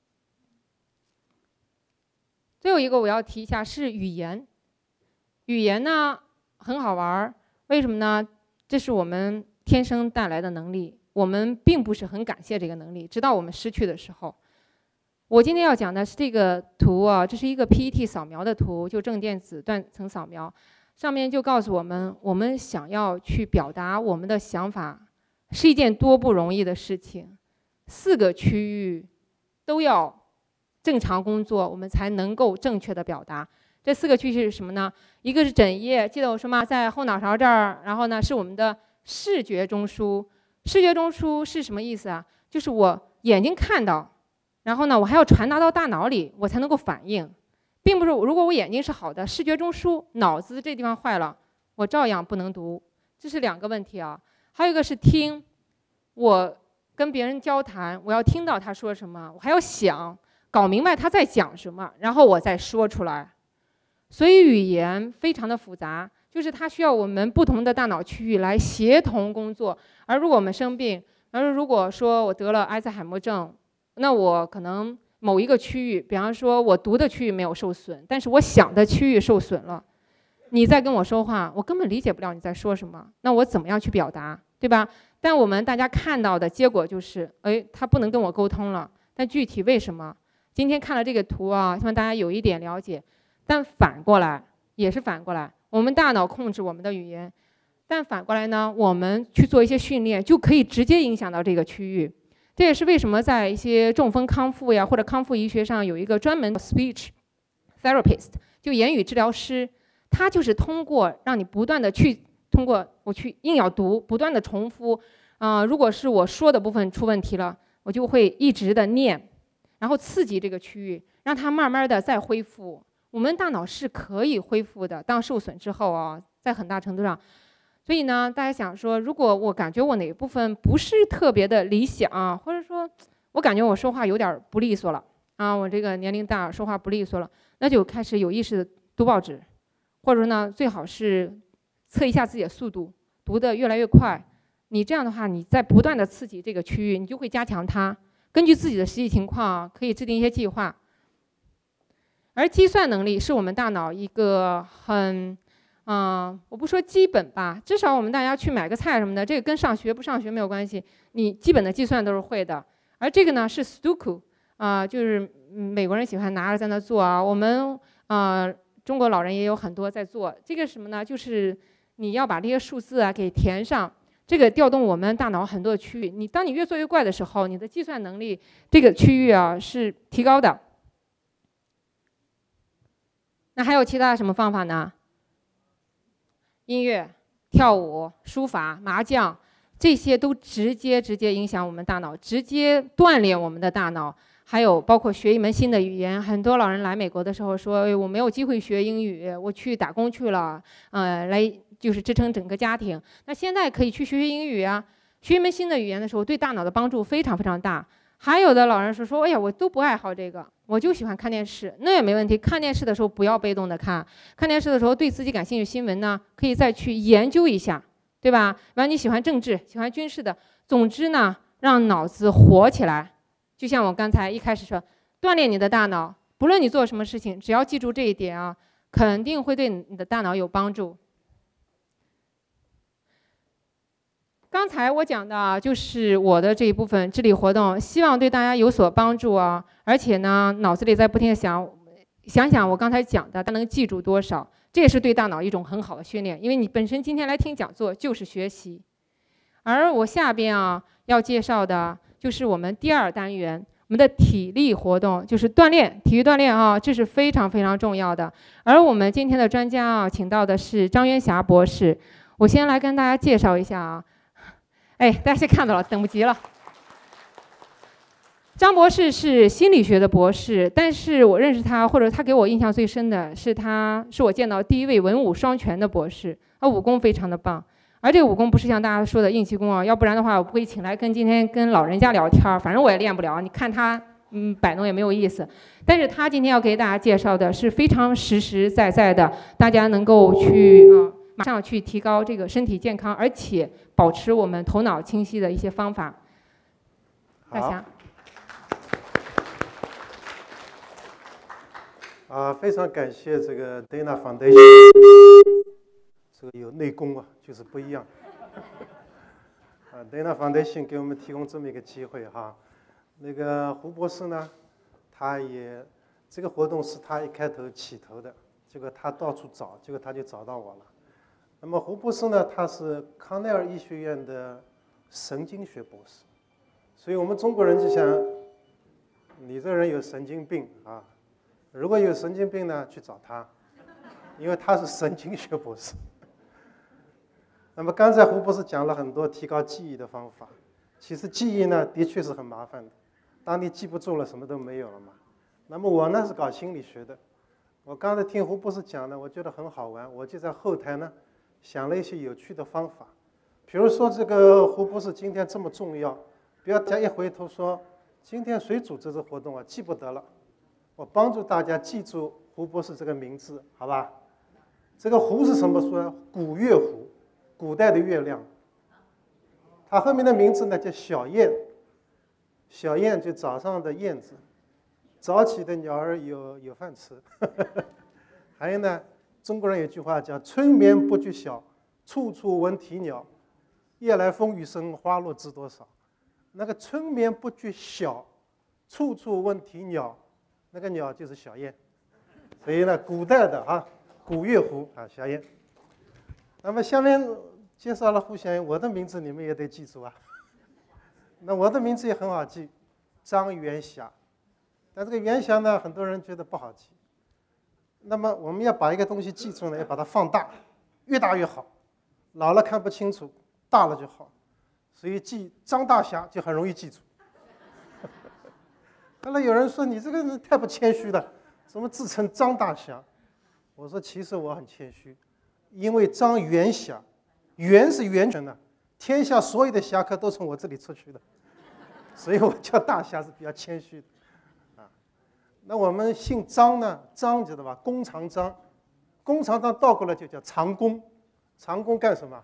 最后一个我要提一下是语言，语言呢很好玩，为什么呢？这是我们天生带来的能力，我们并不是很感谢这个能力，直到我们失去的时候。我今天要讲的是这个图啊，这是一个 PET 扫描的图，就正电子断层扫描，上面就告诉我们，我们想要去表达我们的想法，是一件多不容易的事情。4个区域都要正常工作，我们才能够正确的表达。这4个区域是什么呢？一个是枕叶，记得我说吗？在后脑勺这儿，然后呢是我们的视觉中枢。视觉中枢是什么意思啊？就是我眼睛看到，然后呢我还要传达到大脑里，我才能够反应。并不是如果我眼睛是好的，视觉中枢脑子这地方坏了，我照样不能读。这是2个问题啊。还有一个是听，我跟别人交谈，我要听到他说什么，我还要想搞明白他在讲什么，然后我再说出来。所以语言非常的复杂，就是它需要我们不同的大脑区域来协同工作。而如果我们生病，如果说我得了阿兹海默症，那我可能某一个区域，比方说我读的区域没有受损，但是我想的区域受损了，你在跟我说话，我根本理解不了你在说什么，那我怎么样去表达，对吧？但我们大家看到的结果就是，他不能跟我沟通了。但具体为什么？今天看了这个图啊，希望大家有一点了解。但反过来也是反过来，我们大脑控制我们的语言，但反过来呢，我们去做一些训练，就可以直接影响到这个区域。这也是为什么在一些中风康复呀或者康复医学上有一个专门的 speech therapist， 就言语治疗师，他就是通过让你不断的去通过我去硬要读，不断的重复，如果是我说的部分出问题了，我就会一直的念，然后刺激这个区域，让它慢慢的再恢复。我们大脑是可以恢复的，当受损之后啊，在很大程度上。所以呢，大家想说，如果我感觉我哪部分不是特别的理想，或者说我感觉我说话有点不利索了啊，我这个年龄大，说话不利索了，那就开始有意识的读报纸，或者呢，最好是测一下自己的速度，读得越来越快。你这样的话，你在不断的刺激这个区域，你就会加强它。根据自己的实际情况，可以制定一些计划。而计算能力是我们大脑一个很，我不说基本吧，至少我们大家去买个菜什么的，这个跟上学不上学没有关系，你基本的计算都是会的。而这个呢是 Sudoku，就是美国人喜欢拿着在那做啊，我们中国老人也有很多在做。这个什么呢？就是你要把这些数字啊给填上，这个调动我们大脑很多的区域。当你越做越怪的时候，你的计算能力这个区域啊是提高的。那还有其他什么方法呢？音乐、跳舞、书法、麻将，这些都直接影响我们大脑，直接锻炼我们的大脑。还有包括学一门新的语言，很多老人来美国的时候说，我没有机会学英语，我去打工去了，来就是支撑整个家庭。那现在可以去学英语啊，学一门新的语言的时候，对大脑的帮助非常非常大。还有的老人说，哎呀，我都不爱好这个，我就喜欢看电视，那也没问题。看电视的时候不要被动的看，看电视的时候对自己感兴趣新闻呢，可以再去研究一下，对吧？完了你喜欢政治，喜欢军事的，总之呢，让脑子活起来。就像我刚才一开始说，锻炼你的大脑，不论你做什么事情，只要记住这一点啊，肯定会对你的大脑有帮助。刚才我讲的就是我的这一部分智力活动，希望对大家有所帮助啊！而且呢，脑子里在不停地想我刚才讲的，他能记住多少？这也是对大脑一种很好的训练，因为你本身今天来听讲座就是学习。而我下边要介绍的就是我们第2单元，我们的体力活动，就是锻炼，体育锻炼这是非常非常重要的。而我们今天的专家请到的是张渊霞博士，我先来跟大家介绍一下大家先看到了，等不及了。张博士是心理学的博士，但是我认识他，或者他给我印象最深的是，他是我见到第一位文武双全的博士，武功非常的棒。 而这个武功不是像大家说的硬气功啊，要不然的话我不会请来今天跟老人家聊天，反正我也练不了。你看他摆弄也没有意思。但是他今天要给大家介绍的是非常实实在在的，大家能够去马上去提高这个身体健康，而且保持我们头脑清晰的一些方法。大侠。 非常感谢这个 Dana Foundation， 这个有内功啊，就是不一样。Dana Foundation 给我们提供这么一个机会哈。那个胡博士呢，他也这个活动是他一开头起头的，结果他到处找，结果他就找到我了。那么胡博士呢，他是康奈尔医学院的神经学博士，所以我们中国人就想，你这人有神经病啊。如果有神经病呢，去找他，因为他是神经学博士。那么刚才胡博士讲了很多提高记忆的方法，其实记忆呢的确是很麻烦的，当你记不住了，什么都没有了嘛。那么我呢是搞心理学的，我刚才听胡博士讲呢，我觉得很好玩，我就在后台呢想了一些有趣的方法，比如说这个胡博士今天这么重要，不要大家一回头说今天谁组织这活动啊，记不得了。我帮助大家记住胡博士这个名字，好吧？这个胡是什么说呢？古月胡，古代的月亮。他后面的名字呢叫小燕，小燕就早上的燕子，早起的鸟儿有饭吃。还有呢，中国人有句话叫“春眠不觉晓，处处闻啼鸟，夜来风雨声，花落知多少”。那个春眠不觉晓，处处闻啼鸟。那个鸟就是小燕，所以呢，古代的古月胡小燕。那么下面介绍了胡小燕，我的名字你们也得记住啊。那我的名字也很好记，张元霞。但这个元霞呢，很多人觉得不好记。那么我们要把一个东西记住呢，要把它放大，越大越好。老了看不清楚，大了就好。所以记张大侠就很容易记住。后来有人说你这个人太不谦虚了，怎么自称张大侠？我说其实我很谦虚，因为张元侠，元是元神的，天下所有的侠客都从我这里出去的，所以我叫大侠是比较谦虚的。那我们姓张呢，张知道吧？弓长张，弓长张倒过来就叫长弓，长弓干什么？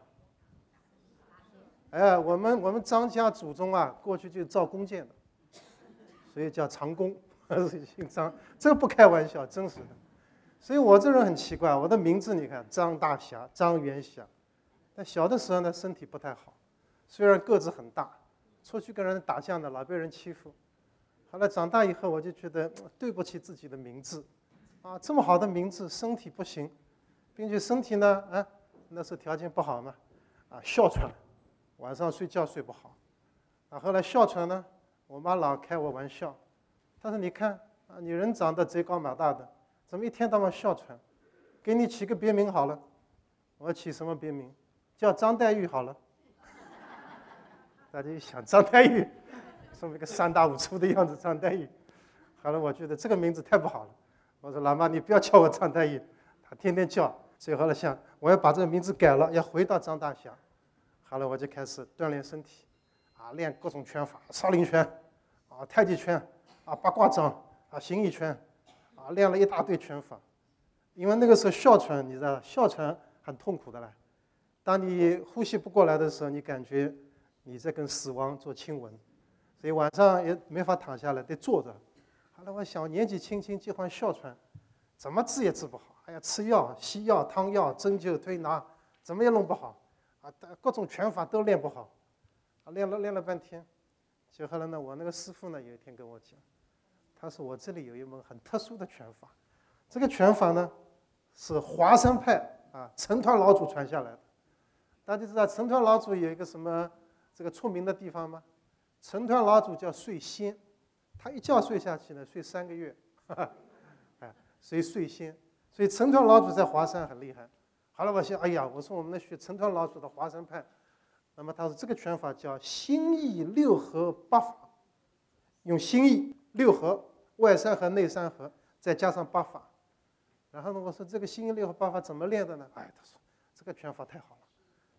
我们张家祖宗啊，过去就是造弓箭的。所以叫长弓，姓张，这个不开玩笑，真实的。所以我这人很奇怪，我的名字你看张大侠、张元侠，但小的时候呢身体不太好，虽然个子很大，出去跟人打架呢老被人欺负。后来长大以后我就觉得对不起自己的名字，这么好的名字，身体不行，并且身体呢那时候条件不好嘛，哮喘，晚上睡觉睡不好，后来哮喘呢。我妈老开我玩笑，她说：“你看你人长得贼高马大的，怎么一天到晚哮喘？给你起个别名好了。”我起什么别名？叫张黛玉好了。大家一想，张黛玉，这么一个三大五粗的样子，张黛玉。后来我觉得这个名字太不好了，我说：“老妈，你不要叫我张黛玉。”她天天叫，所以后来想我要把这个名字改了，要回到张大侠。后来我就开始锻炼身体。练各种拳法，少林拳，太极拳，八卦掌，形意拳，练了一大堆拳法。因为那个时候哮喘，你知道，哮喘很痛苦的了。当你呼吸不过来的时候，你感觉你在跟死亡做亲吻，所以晚上也没法躺下来，得坐着。后来我想，年纪轻轻就患哮喘，怎么治也治不好。哎呀，吃药、西药、汤药、针灸、推拿，怎么也弄不好。各种拳法都练不好。练了半天，就后来呢，我那个师傅呢有一天跟我讲，他说我这里有一门很特殊的拳法，这个拳法呢是华山派陈抟老祖传下来的。大家知道陈抟老祖有一个什么这个出名的地方吗？陈抟老祖叫睡仙，他一觉睡下去呢，睡3个月，所以睡仙。所以陈抟老祖在华山很厉害。后来我想，哎呀，我说我们来学陈抟老祖的华山派。那么他说这个拳法叫心意6合8法，用心意6合，外3合内3合，再加上8法。然后呢，我说这个心意6合8法怎么练的呢？他说这个拳法太好了，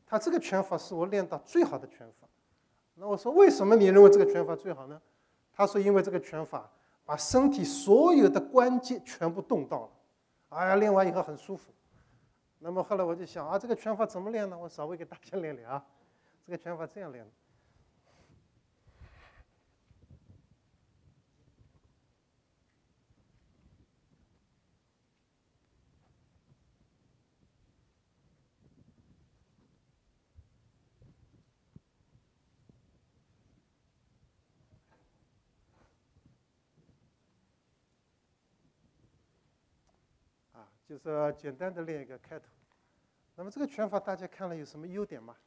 他这个拳法是我练到最好的拳法。那我说为什么你认为这个拳法最好呢？他说因为这个拳法把身体所有的关节全部动到了，哎呀，练完以后很舒服。那么后来我就想啊，这个拳法怎么练呢？我稍微给大家练练啊。这个拳法这样练的。就是简单的练一个开头。那么这个拳法大家看了有什么优点吗？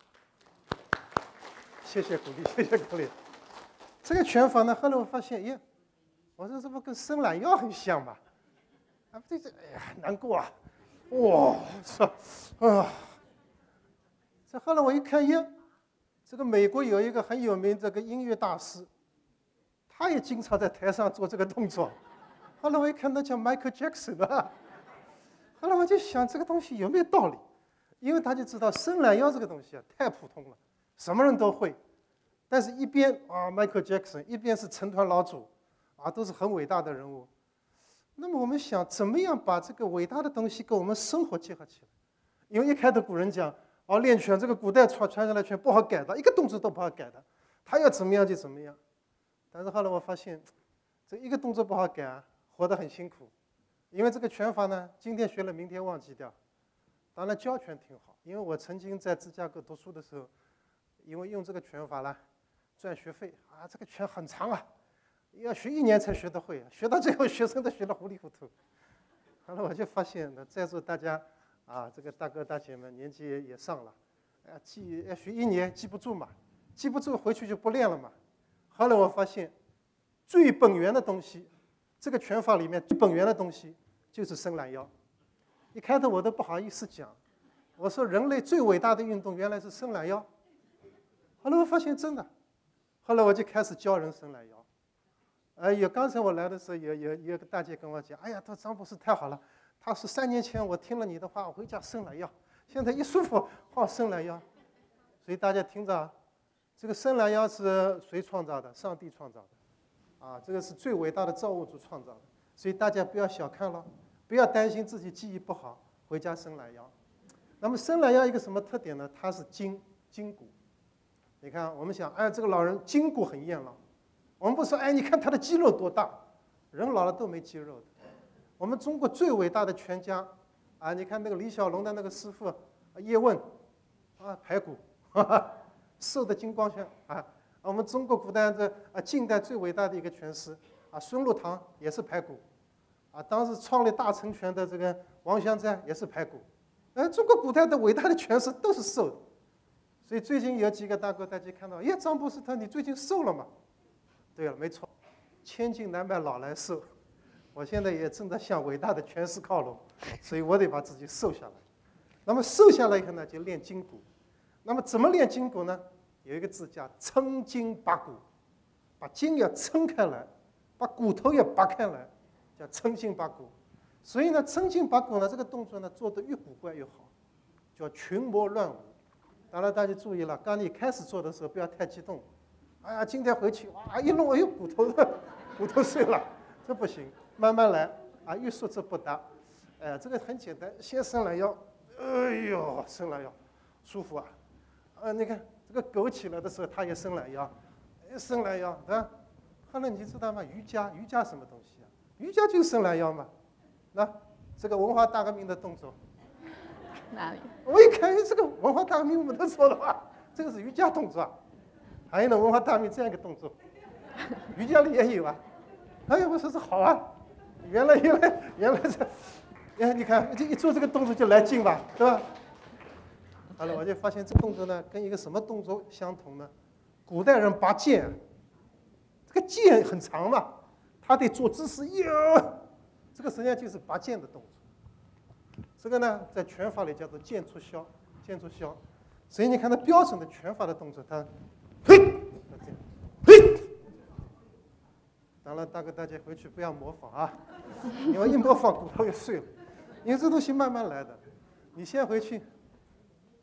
谢谢鼓励，谢谢鼓励。这个拳法呢，后来我发现，耶，我说这不跟伸懒腰很像吧？啊，这哎呀，难过啊！哇，操，啊！这后来我一看，耶，这个美国有一个很有名这个音乐大师，他也经常在台上做这个动作。后来我一看，那叫 Michael Jackson 啊。后来我就想这个东西有没有道理，因为大家知道伸懒腰这个东西啊太普通了，什么人都会，但是一边啊 Michael Jackson， 一边是成团老祖，啊都是很伟大的人物。那么我们想怎么样把这个伟大的东西跟我们生活结合起来？因为一开头古人讲，啊练拳这个古代传下来拳不好改的，一个动作都不好改的，他要怎么样就怎么样。但是后来我发现，这一个动作不好改啊，活得很辛苦。因为这个拳法呢，今天学了，明天忘记掉。当然教拳挺好，因为我曾经在芝加哥读书的时候，因为用这个拳法呢赚学费啊，这个拳很长啊，要学1年才学得会，学到最后学生都学得糊里糊涂。后来我就发现呢，在座大家啊，这个大哥大姐们年纪也上了，要学1年记不住嘛，记不住回去就不练了嘛。后来我发现，最本源的东西，这个拳法里面最本源的东西就是伸懒腰。一开头我都不好意思讲，我说人类最伟大的运动原来是伸懒腰。后来我发现真的，后来我就开始教人伸懒腰。刚才我来的时候，有个大姐跟我讲，哎呀，他张博士太好了，他说3年前我听了你的话，我回家伸懒腰，现在一舒服，好伸懒腰。所以大家听着啊，这个伸懒腰是谁创造的？上帝创造的，啊，这个是最伟大的造物主创造的。所以大家不要小看了，不要担心自己记忆不好，回家伸懒腰。那么伸懒腰一个什么特点呢？它是筋骨。你看，我们想，哎，这个老人筋骨很硬朗。我们不说，哎，你看他的肌肉多大，人老了都没肌肉的。我们中国最伟大的拳家，啊，你看那个李小龙的那个师傅叶问，啊，排骨，哈哈，瘦的金光相啊。我们中国古代近代最伟大的一个拳师啊，孙禄堂也是排骨，啊，当时创立大成拳的这个王香斋也是排骨。中国古代的伟大的拳师都是瘦的。所以最近有几个大哥大姐看到，耶，张博士他你最近瘦了嘛？对了，没错，千金难买老来瘦。我现在也正在向伟大的拳师靠拢，所以我得把自己瘦下来。那么瘦下来以后呢，就练筋骨。那么怎么练筋骨呢？有一个字叫抻筋拔骨，把筋要抻开来，把骨头要拔开来，叫抻筋拔骨。所以呢，抻筋拔骨呢这个动作呢做得越古怪越好，叫群魔乱舞。当然大家注意了，刚你开始做的时候不要太激动。哎呀，今天回去哇一弄，哎呦骨头碎了，这不行，慢慢来啊，欲速则不达。这个很简单，先伸懒腰，哎呦伸懒腰，舒服啊。你看这个狗起来的时候，它也伸懒腰，伸懒腰，对吧？后来你知道吗？瑜伽什么东西啊？瑜伽就是伸懒腰嘛。那这个文化大革命的动作， 哪里？ 我一看，这个文化大革命我们都说了吧，这个是瑜伽动作。还有呢，文化大革命这样一个动作，瑜伽里也有啊。哎呀，我说这好啊，原来这，你看一做这个动作就来劲吧，对吧？好了，我就发现这个动作呢，跟一个什么动作相同呢？古代人拔剑，这个剑很长嘛，他得做姿势，这个实际上就是拔剑的动作。这个呢，在拳法里叫做剑出鞘，剑出鞘。所以你看它标准的拳法的动作，它嘿，嘿。当然，大哥大姐回去不要模仿啊，因为一模仿骨头就碎了。因为这东西慢慢来的，你先回去。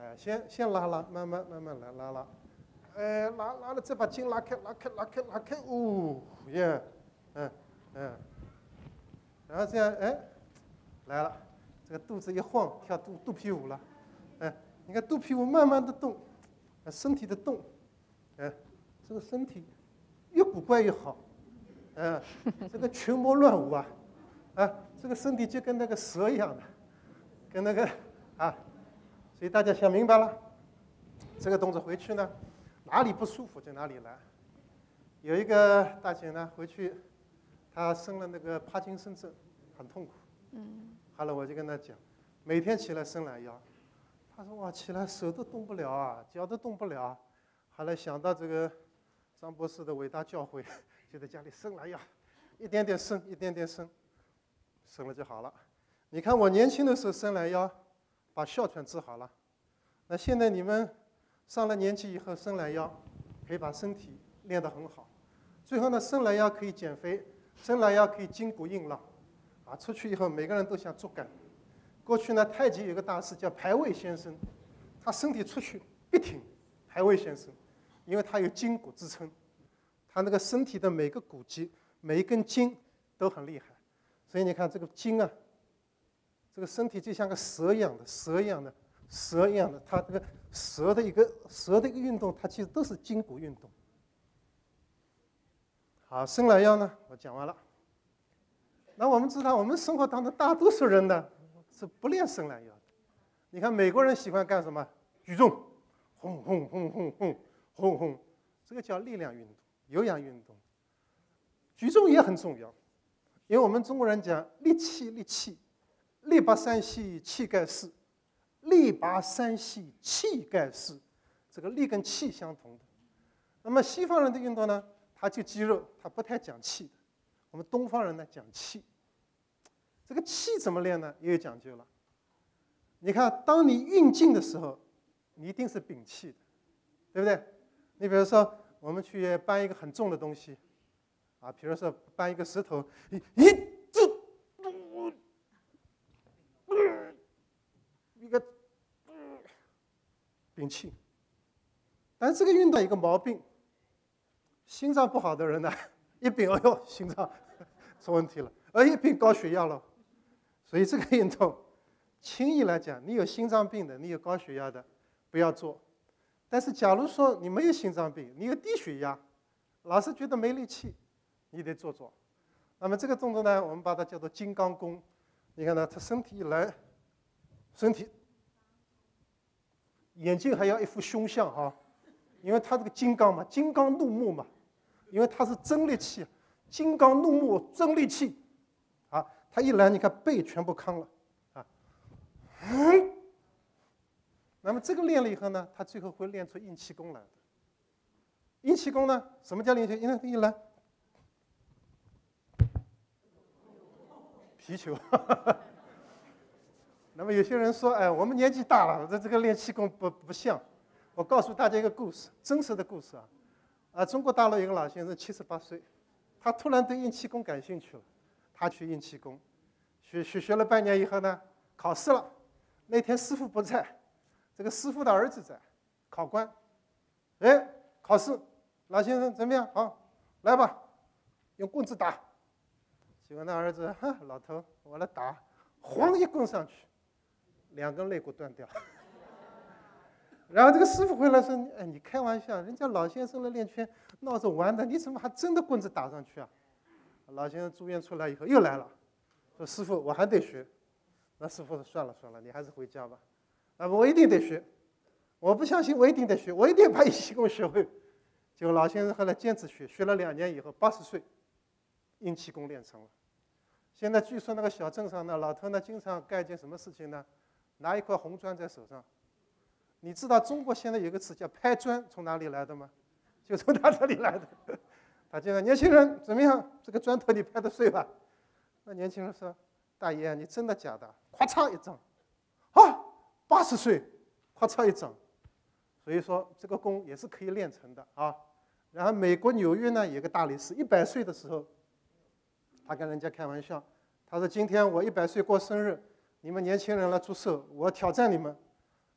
哎，先拉，慢慢来拉，哎，拉了，再把筋拉开，哦耶，然后这样，哎，来了，这个肚子一晃，跳肚皮舞了，哎，你看肚皮舞慢慢的动，身体的动，哎，这个身体越古怪越好，这个群魔乱舞啊，这个身体就跟那个蛇一样的，跟那个所以大家想明白了，这个动作回去呢，哪里不舒服就哪里来。有一个大姐呢，回去她生了那个帕金森症，很痛苦。后来我就跟她讲，每天起来伸懒腰。她说哇，起来手都动不了啊，脚都动不了。后来想到这个张博士的伟大教诲，就在家里伸懒腰，一点点伸，伸了就好了。你看我年轻的时候伸懒腰，把哮喘治好了。那现在你们上了年纪以后伸懒腰，可以把身体练得很好。最后呢，伸懒腰可以减肥，伸懒腰可以筋骨硬朗。出去以后每个人都想竹竿。过去呢，太极有个大师叫排位先生，他身体出去必挺，排位先生，因为他有筋骨支撑，他那个身体的每个骨肌、每一根筋都很厉害。所以你看这个筋啊，这个身体就像个蛇一样的，它这个蛇的一个运动，它其实都是筋骨运动。好，伸懒腰呢，我讲完了。那我们知道，我们生活当中大多数人呢是不练伸懒腰的。你看美国人喜欢干什么？举重，轰，这个叫力量运动、有氧运动。举重也很重要，因为我们中国人讲力气，力拔山兮气盖世，力拔山兮气盖世，这个力跟气相同的。那么西方人的运动呢，他就肌肉，他不太讲气的。我们东方人呢讲气，这个气怎么练呢？也有讲究了。你看，当你运劲的时候，你一定是屏气的，对不对？你比如说，我们去搬一个很重的东西，比如说搬一个石头，一个屏气。但是这个运动有一个毛病，心脏不好的人呢，一屏，哎呦，心脏出问题了，一屏高血压了。所以这个运动，轻易来讲，你有心脏病的，你有高血压的，不要做。但是假如说你没有心脏病，你有低血压，老是觉得没力气，你得做。那么这个动作呢，我们把它叫做金刚功。你看呢，他身体一来，身体，眼睛还要一副凶相哈，因为他这个金刚嘛，金刚怒目嘛，因为他是真力气，金刚怒目真力气，他一来，你看背全部康了，那么这个练了以后呢，他最后会练出硬气功来的。硬气功呢，什么叫硬气？一来，皮球。那么有些人说，我们年纪大了，这个练气功不像。我告诉大家一个故事，真实的故事中国大陆有个老先生78岁，他突然对硬气功感兴趣了，他去硬气功，学了半年以后呢，考试了。那天师傅不在，这个师傅的儿子在，考官。考试，老先生怎么样？好，来吧，用棍子打。结果那儿子，老头，我来打，晃一棍上去，2根肋骨断掉。然后这个师傅回来说：“你开玩笑，人家老先生来练拳闹着玩的，你怎么还真的棍子打上去啊？”老先生住院出来以后又来了，说：“师傅，我还得学。”那师傅说：“算了，你还是回家吧。”我一定得学，我不相信，我一定得学，我一定把硬气功学会。结果老先生后来坚持学了2年以后，80岁，硬气功练成了。现在据说那个小镇上呢，老头呢经常干一件什么事情呢？拿一块红砖在手上。你知道中国现在有个词叫拍砖，从哪里来的吗？就从他这里来的。他就说：“年轻人怎么样？这个砖头你拍得碎吧？”那年轻人说：“大爷，你真的假的？”咵嚓一掌，80岁，咵嚓一掌。所以说这个功也是可以练成的啊。然后美国纽约呢有个大力士，100岁的时候，他跟人家开玩笑，他说：“今天我100岁过生日，你们年轻人来祝寿，我挑战你们。”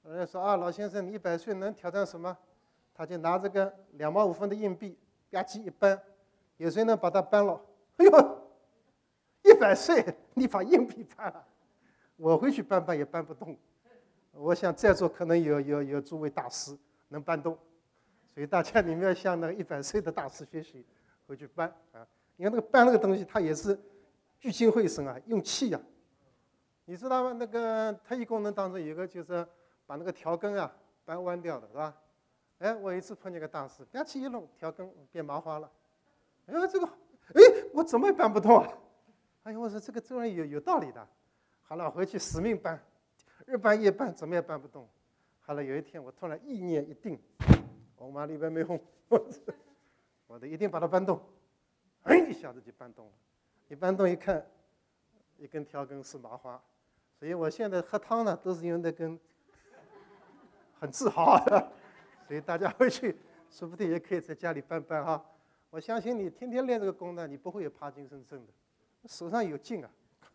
人家说啊，老先生，你100岁能挑战什么？他就拿这个2毛5分的硬币，吧唧一搬，有谁能把它搬了？哎呦，100岁你把硬币搬了，我回去搬也搬不动。我想在座可能有诸位大师能搬动，所以大家你们要向那个100岁的大师学习，回去搬啊。因为那个搬那个东西，它也是聚精会神啊，用气啊。你知道吗？那个特异功能当中有一个就是把那个调羹啊搬弯掉的，是吧？哎，我有一次碰见个大师，吧唧一弄，调羹变麻花了。哎，这个，哎，我怎么也搬不动啊？哎呀，我说这个人有道理的。好了，回去死命搬，日搬夜搬，怎么也搬不动。好了，有一天我突然意念一定，我妈里边没红，我得一定把它搬动。哎，一下子就搬动了。一搬动一看，一根调羹是麻花，所以我现在喝汤呢都是用那根，很自豪的。所以大家回去说不定也可以在家里搬搬哈。我相信你天天练这个功呢，你不会有帕金森症的，手上有劲啊。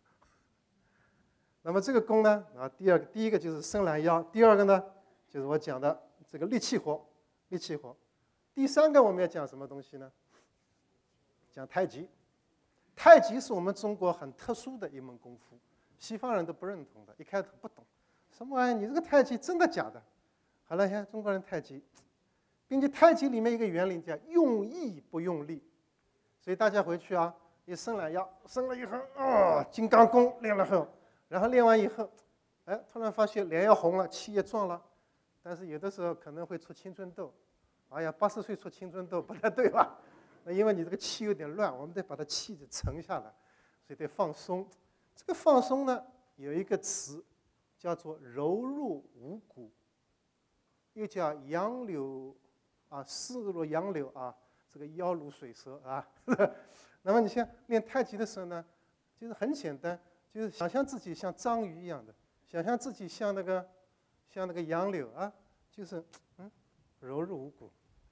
那么这个功呢，啊，第一个就是伸懒腰，第二个呢就是我讲的这个力气活，力气活。第三个我们要讲什么东西呢？讲太极。太极是我们中国很特殊的一门功夫，西方人都不认同的，一开头不懂，什么玩意儿？你这个太极真的假的？好了，像中国人太极，并且太极里面一个原理叫用意不用力，所以大家回去啊，一伸懒腰，伸了以后，哦，金刚功练了后，然后练完以后，哎，突然发现脸要红了，气也壮了，但是有的时候可能会出青春痘。哎呀，80岁出青春痘不太对吧？那因为你这个气有点乱，我们得把它气质沉下来，所以得放松。这个放松呢，有一个词叫做柔入五谷，又叫杨柳啊，势如杨柳啊，这个腰如水蛇啊。那么你像练太极的时候呢，就是很简单，就是想象自己像章鱼一样的，想象自己像那个杨柳啊，就是柔入五谷。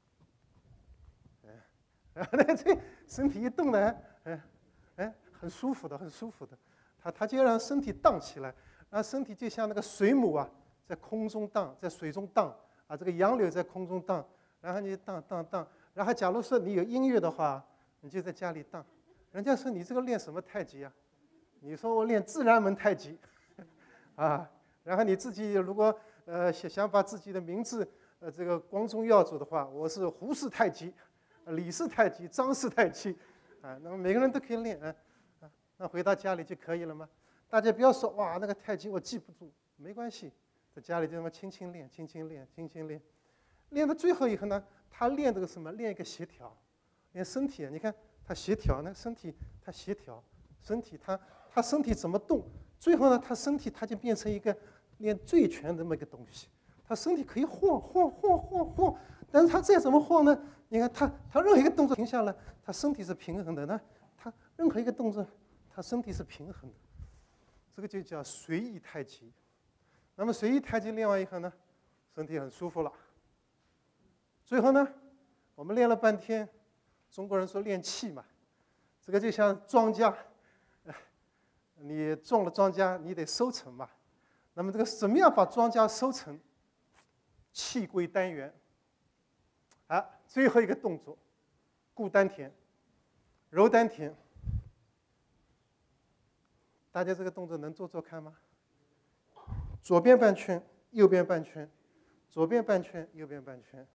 然后呢，这身体一动呢，很舒服的，很舒服的。它就让身体荡起来，然后身体就像那个水母啊，在空中荡，在水中荡啊，这个杨柳在空中荡，然后你荡。然后假如说你有音乐的话，你就在家里荡。人家说你这个练什么太极啊？你说我练自然门太极，啊，然后你自己如果想把自己的名字这个光宗耀祖的话，我是胡氏太极。李氏太极、张氏太极，啊，那么每个人都可以练啊，那回到家里就可以了吗？大家不要说哇，那个太极我记不住，没关系，在家里就这么轻轻练，轻轻练，轻轻练，练到最后以后呢，他练这个什么？练一个协调，练身体啊，你看他协调，那身体他协调，身体他身体怎么动？最后呢，他身体他就变成一个练醉拳这么一个东西，他身体可以晃，但是他再怎么晃呢？你看他任何一个动作停下来，他身体是平衡的。那他任何一个动作，他身体是平衡的。这个就叫随意太极。那么随意太极练完以后呢，身体很舒服了。最后呢，我们练了半天，中国人说练气嘛，这个就像庄稼，你种了庄稼，你得收成嘛。那么这个怎么样把庄稼收成？气归丹元。啊，最后一个动作，固丹田，揉丹田。大家这个动作能做做看吗？左边半圈，右边半圈，左边半圈，右边半圈。